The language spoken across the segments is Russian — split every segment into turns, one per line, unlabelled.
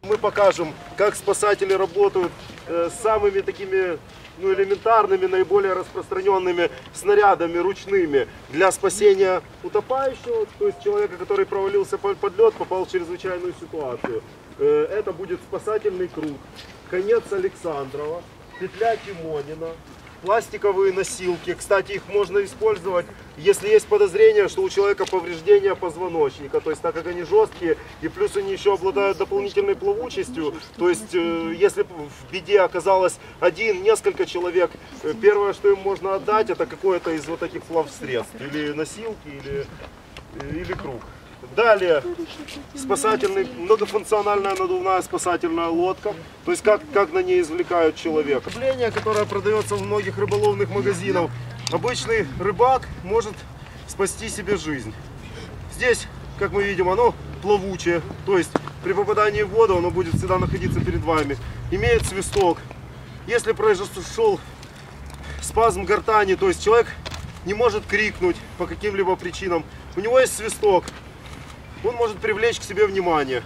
мы покажем, как спасатели работают с самыми такими элементарными, наиболее распространенными снарядами ручными для спасения утопающего, то есть человека, который провалился под лед, попал в чрезвычайную ситуацию. Это будет спасательный круг, конец Александрова, петля Тимонина, пластиковые носилки. Кстати, их можно использовать, если есть подозрение, что у человека повреждение позвоночника. То есть, так как они жесткие, и плюс они еще обладают дополнительной плавучестью. То есть, если в беде оказалось несколько человек, первое, что им можно отдать, это какое-то из вот таких плавсредств. Или носилки, или круг. Далее многофункциональная надувная спасательная лодка. То есть как на ней извлекают человека. Явление, которое продается в многих рыболовных магазинах. Обычный рыбак может спасти себе жизнь. Здесь, как мы видим, оно плавучее. То есть при попадании в воду оно будет всегда находиться перед вами. Имеет свисток. Если произошел спазм гортани, то есть человек не может крикнуть по каким-либо причинам, у него есть свисток. Он может привлечь к себе внимание.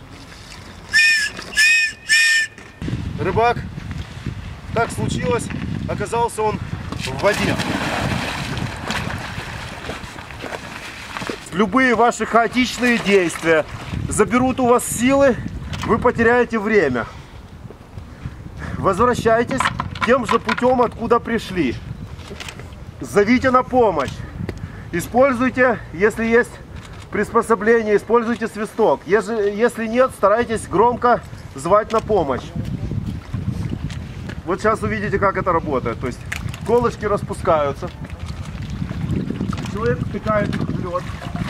Рыбак, так случилось, оказался он в воде. Любые ваши хаотичные действия заберут у вас силы, вы потеряете время. Возвращайтесь тем же путем, откуда пришли. Зовите на помощь. Используйте, если есть приспособление, используйте свисток. Если нет, старайтесь громко звать на помощь. Вот сейчас увидите, как это работает. То есть колышки распускаются. Человек втыкает их в лед.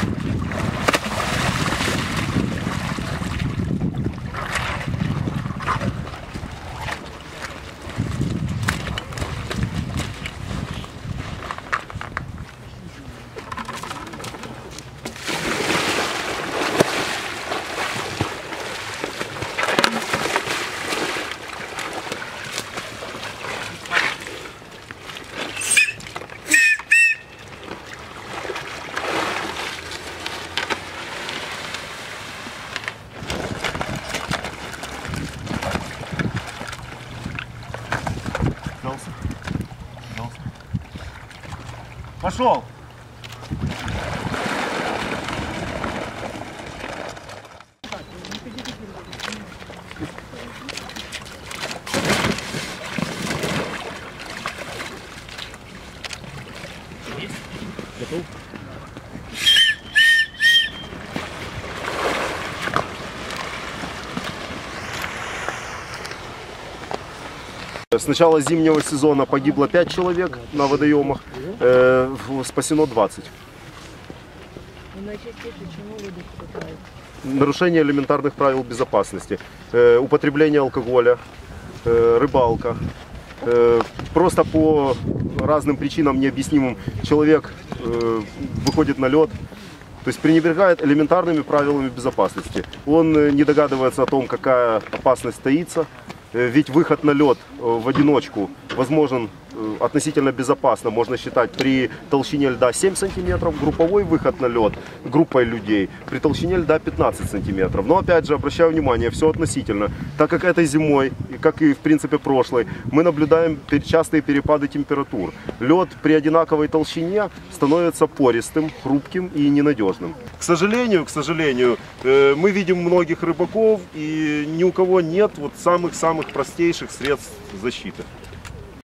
Пошел! Готов? С начала зимнего сезона погибло 5 человек на водоемах, спасено 20. Нарушение элементарных правил безопасности, употребление алкоголя, рыбалка. Просто по разным причинам необъяснимым человек выходит на лед, то есть пренебрегает элементарными правилами безопасности. Он не догадывается о том, какая опасность таится. Ведь выход на лед в одиночку возможен относительно безопасно, можно считать, при толщине льда 7 сантиметров, групповой выход на лед группой людей при толщине льда 15 сантиметров. Но опять же, обращаю внимание, все относительно, так как этой зимой, как и в принципе прошлой, мы наблюдаем частые перепады температур. Лед при одинаковой толщине становится пористым, хрупким и ненадежным. К сожалению, мы видим многих рыбаков, и ни у кого нет вот самых простейших средств защиты.